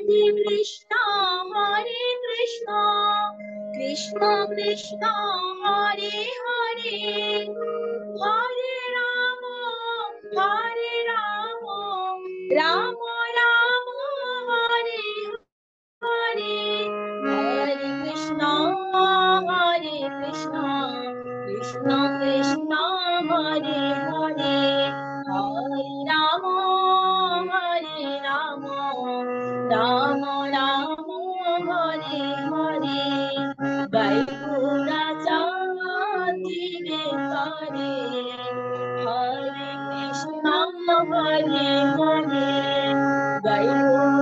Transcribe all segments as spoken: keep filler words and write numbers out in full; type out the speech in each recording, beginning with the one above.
Krishna, Hare Krishna, Krishna Krishna, Hare Hare, Hare Rama, Hare Rama, Rama Rama, Hare Hare, Hare Krishna, Hare Krishna, Krishna Krishna, Hare Hare, Hare Rama, Hare Rama, Rama Rama, Hare Hare, Gai Gora Chandi Hare, Hare Krishna, Hare Hare, Gai Gora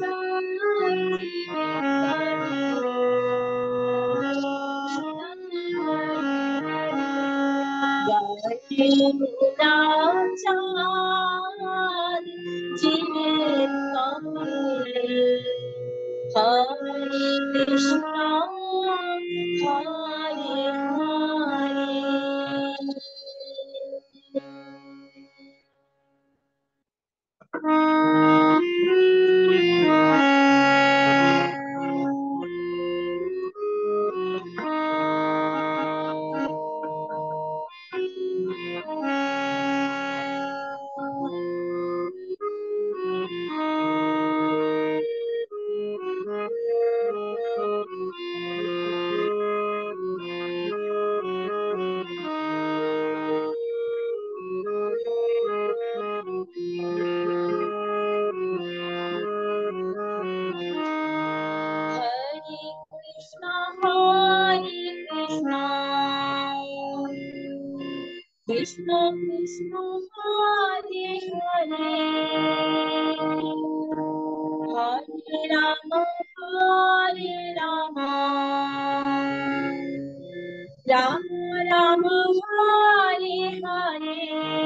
Hare Krishna, Hare Krishna Krishna, Hare Hare, Hare Rama, Hare Rama, Rama Rama, Hare Hare,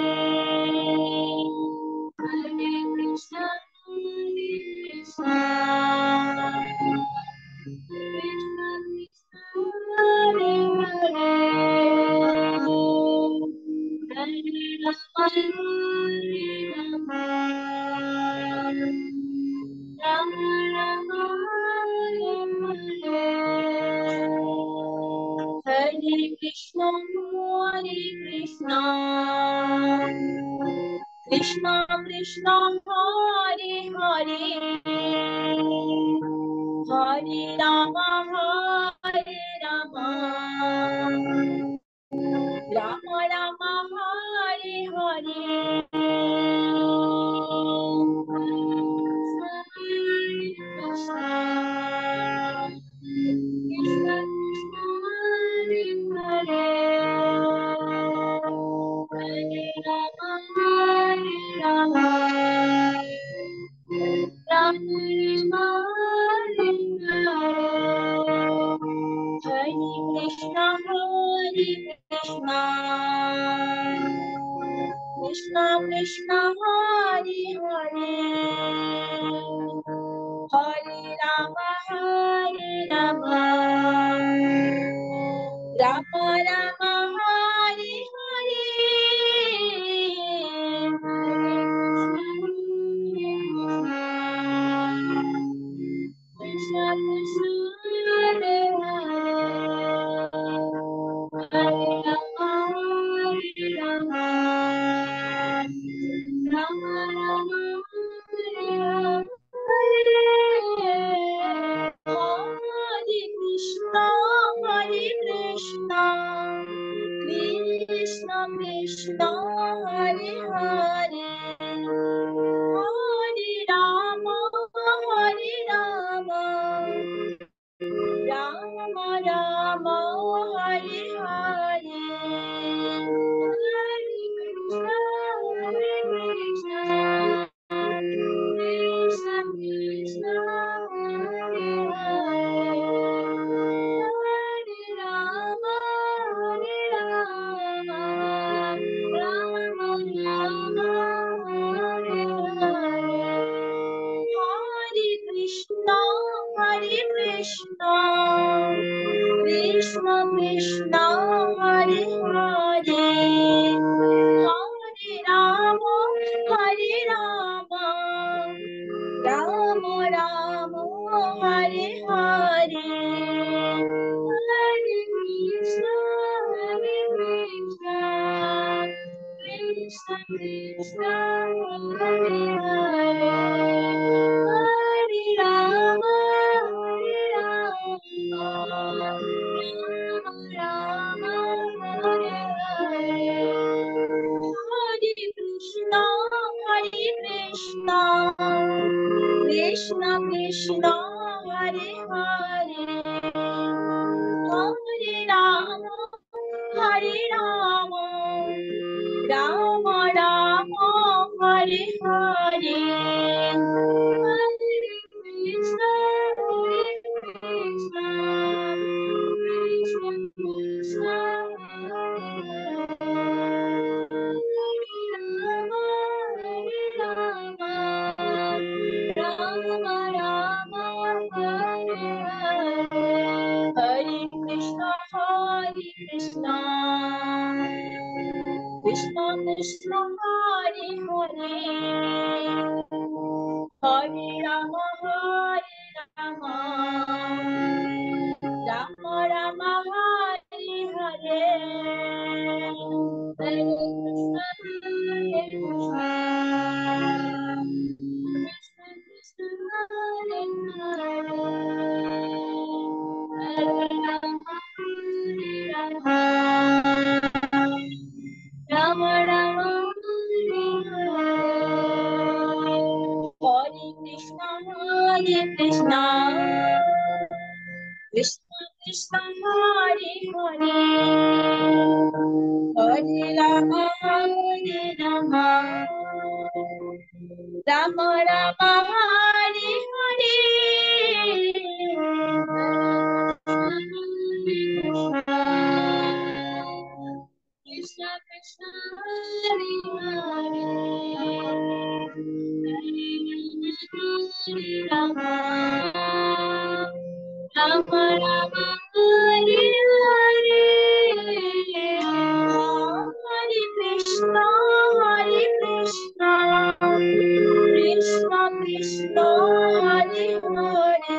Hare Krishna, Hare Krishna, Krishna Krishna, Hare Hare, Hare Rama, Hare Rama, Rama Rama, Hare Hare, Hare Krishna, Hare Krishna, Krishna Krishna, Hare Hare, Hare Rama, Hare Rama, Rama Rama, Hare Hare, Krishna Krishna, Hare Hare, Hare Rama, Hare Rama, Rama Rama, Hare Hare, Hare Krishna, Hare Krishna, Krishna Krishna, Hare Hare, Hare Rama, Hare Rama, Rama Rama, Hare Hare, Krishna Krishna, Hare Hare, Hare Rama, Hare Rama, Rama Rama, Hare Hare, Hare Krishna, Hare Krishna, Krishna Krishna, Hare Hare, Hare Rama, Hare Rama, Rama Rama, Hare Hare, Hare Krishna, Hare Krishna, Krishna Krishna, Hare Hare, Hare Rama, Hare Rama, Rama Rama, Hare Hare, Hare Krishna, Hare Krishna, Krishna Krishna, Hare Hare, Hare Rama, Hare Rama, Rama Rama, Hare Hare, Hare Krishna, Hare Krishna, Krishna Krishna, Hare Hare, Hare Rama, Hare Rama, Rama Rama, Hare Hare, Hare Krishna, Hare Krishna, Krishna Krishna, Hare Hare, Hare Rama, Hare Rama, Rama Rama, Hare Hare, Hare Krishna, Hare Krishna, Krishna Krishna, Hare Hare, Rama, Hare Rama, Rama Rama, Hare Hare, Hare Krishna, Hare Krishna, Krishna Krishna, Hare Hare, Hare Rama, Hare Rama, Rama Rama, Hare Hare, Hare Krishna, Hare Krishna, Krishna Krishna, Hare Hare, Hare Rama, Hare Rama, Rama Rama, Hare Hare, Hare Krishna, Hare Krishna, Krishna Krishna, Hare Hare, Hare Rama, Hare Rama, Rama Rama, Hare Hare, Krishna Krishna, Hare Hare, Hare Rama, Rama Rama, Hare Hare, Hare Krishna, Hare Krishna, Krishna Krishna, Hare Hare,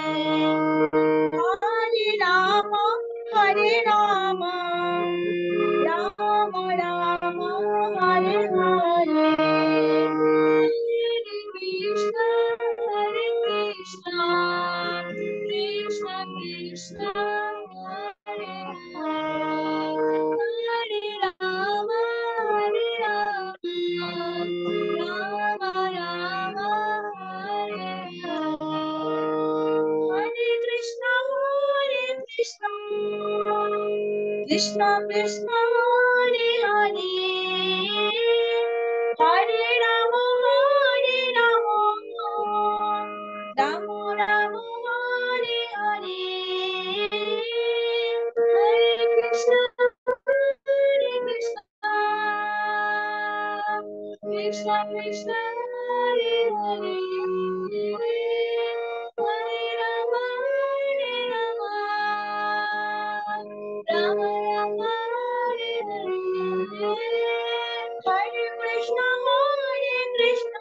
Hare Rama, Hare Rama, Rama Rama, Hare Hare, Hare Krishna, Hare Krishna, Krishna Krishna, Hare Hare, Hare Rama, Hare Rama, Rama Rama, Hare Hare, Hare Krishna, Hare Krishna, Krishna Krishna, Hare Hare, Hare Rama, Hare Rama, Rama Rama, Hare Hare, Hare Krishna, Hare Krishna, Krishna Krishna, Hare Hare, Hare Rama, Hare Rama, Rama Rama, Hare Hare, Hare Krishna, Hare Krishna,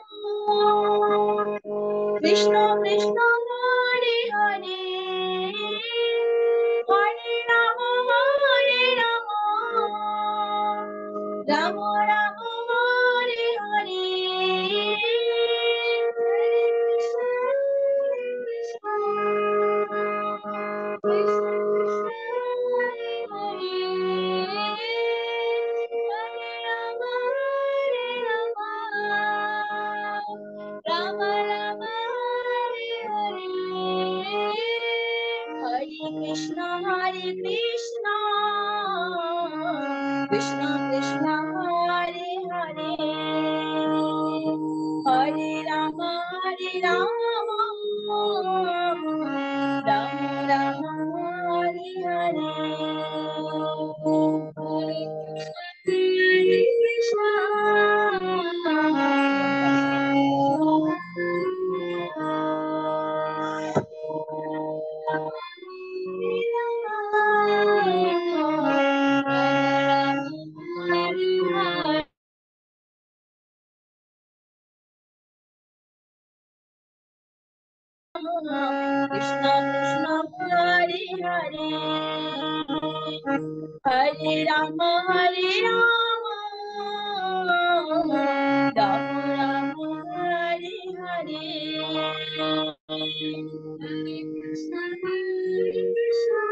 Krishna Krishna, Hare Hare, Hare Rama, Hare Rama, Rama Rama, Hare Hare, Hare Krishna, Hare Krishna, Krishna Krishna, Hare Hare, Hare Rama, Hare Rama, Rama Rama, Hare Hare, Hare Krishna, Hare Krishna, Krishna Krishna, Hare Hare, Hare Rama, Hare Rama, Rama Rama, Hare Hare, Hare Krishna, Krishna Krishna Hare Hare Hare Rama Hare Rama Rama Rama Hare Hare Hare Krishna Hare Krishna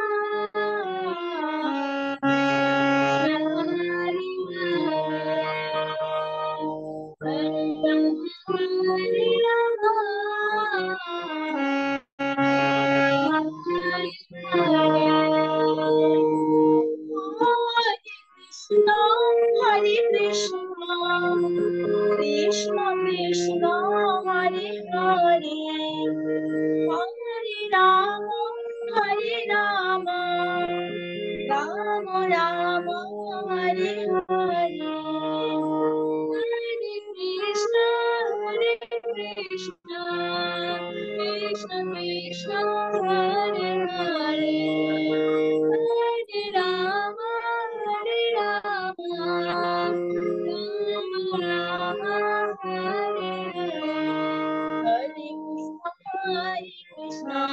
Hare Krishna, Krishna Krishna, Hare Hare, Hare Rama, Hare Rama, Rama Rama, Hare Hare, Hare Krishna, Hare Krishna, Krishna Krishna, Hare Hare, Hare Rama, Hare Rama, Rama Rama, Hare Hare, Hare Krishna,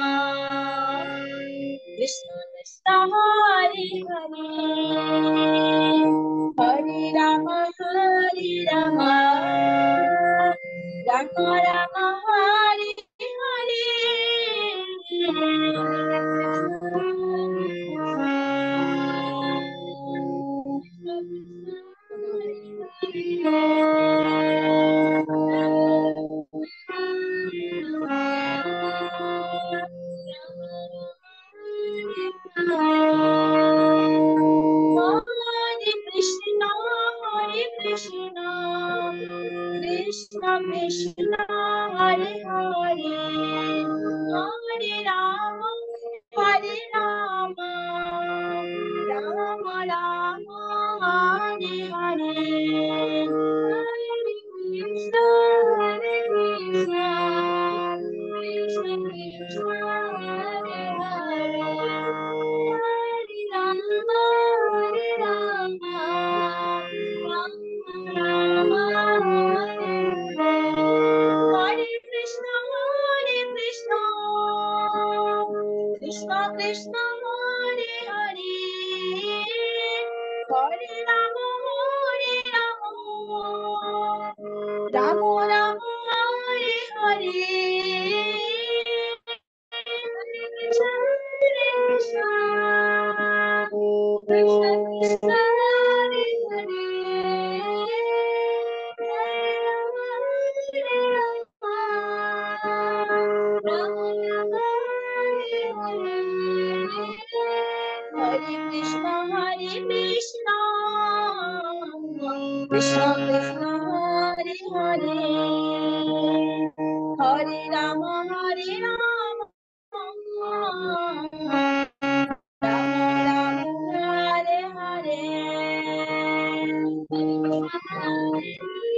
Krishna Krishna, Hare Hare, Hare Rama, Hare Rama, Rama Rama, Hare Hare Krishna, Hare Krishna, Krishna Krishna, Hare Hare, Hare Rama, Hare Rama, Rama Rama, Hare Hare, Hare Krishna, Hare Krishna, Krishna Krishna, Hare Hare, Hare Rama, Hare Rama, Rama Rama, Hare Krishna, Hare Krishna, Krishna Krishna, Hare Hare, Hare Rama, Hare Rama, Rama Rama, Hare Hare, Hare Krishna, Hare Krishna, Krishna Krishna, Hare Hare, Hare Rama, Hare Rama, Rama Rama, Hare Hare, Hare Krishna, Hare Krishna, Krishna Krishna, Hare Hare, Hare Rama, Hare Rama, Rama Rama, Hare Hare, Hare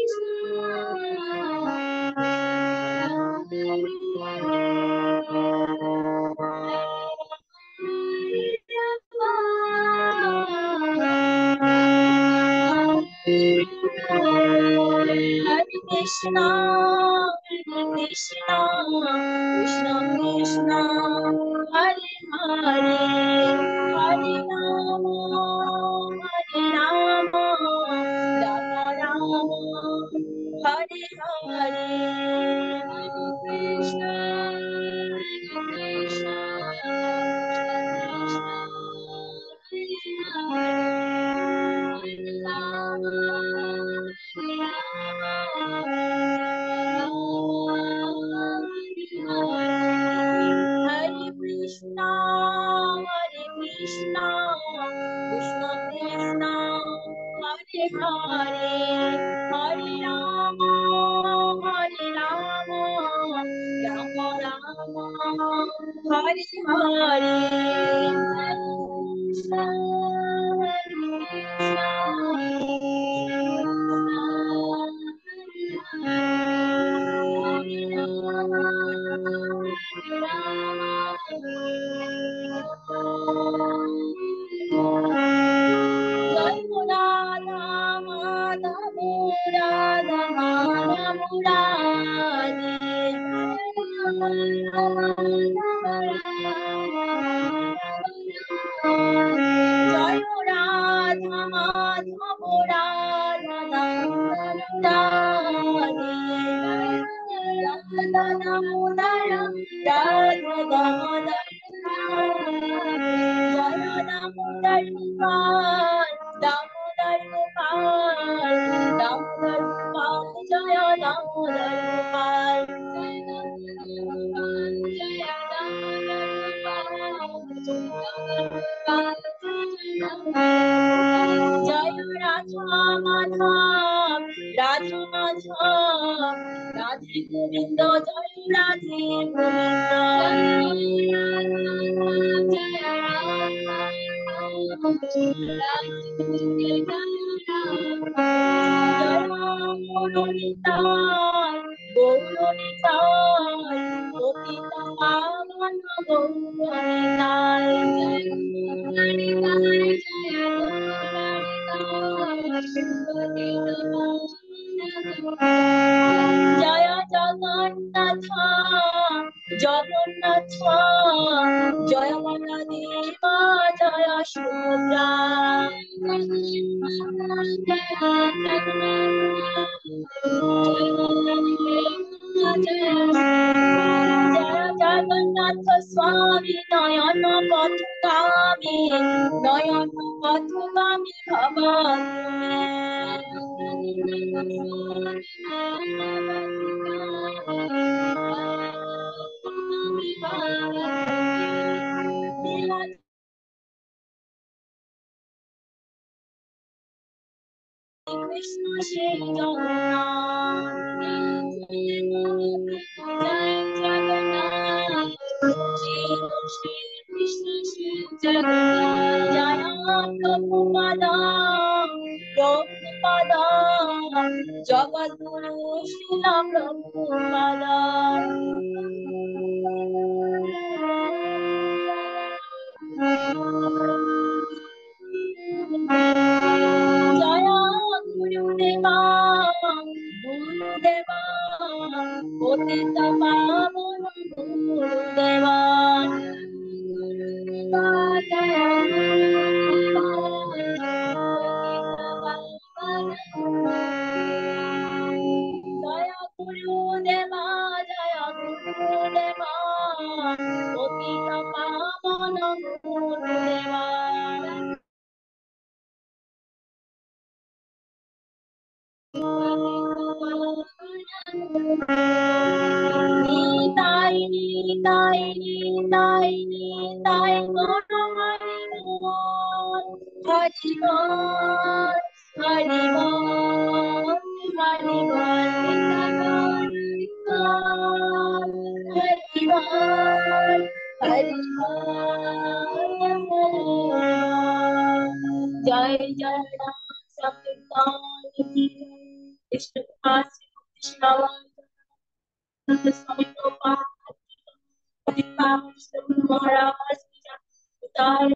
Hare Krishna, Hare Krishna, Krishna Krishna, Hare Hare, Hare Rama, Hare Rama, Rama Rama, Hare Hare, Hare Krishna, Hare Krishna, Krishna Krishna, Hare Hare Krishna, Hare Krishna, Krishna Krishna, Hare Hare, Hare Rama, Hare Rama, Rama Rama, Hare Hare, Hare Krishna, Hare Krishna, জয় রাধা মাধব রাধা রাধে রাধা দামোদর রাধা দামোদর জয় দামোদর গোপাল দামোদর গোপাল দামোদর গোপাল জয় দামোদর গোপাল জয় রাধা মাধব রাধা মাধব রাধে গোবিন্দ জয় রাধে গোবিন্দ গৌরনিতাই গৌরনিতাই পতিত পাবন গৌরনিতাই জয় জগন্নাথ জগন্নাথ জয় বলদেব জয় সুভদ্রা জয় জগন্নাথ স্বামী নয়ন পথগামী নয়ন পথগামী ভগবান কৃষ্ণ সেই জগন্নাথ জয় জগন্নাথ শ্রী কৃষ্ণ শ্রী জগন্নাথ জয় প্রভুপাদ প্রভুপাদ জগদ্গুরু শ্রীল প্রভুপাদ জয় গুরুদেবা গুরুদেবা পতিত পাবন গুরুদেবা জয় গুরুদেবা জয় গুরুদেবা পতিত পাবন গুরুদেবা নিতাই নিতাই নিতাই নিতাই গৌর হরি বল হরি বল হরি বল হরি বল হরি বল হরি বল জয় জয় রাম সংকীর্তন कृष्ण कुमार स्वामी महाराज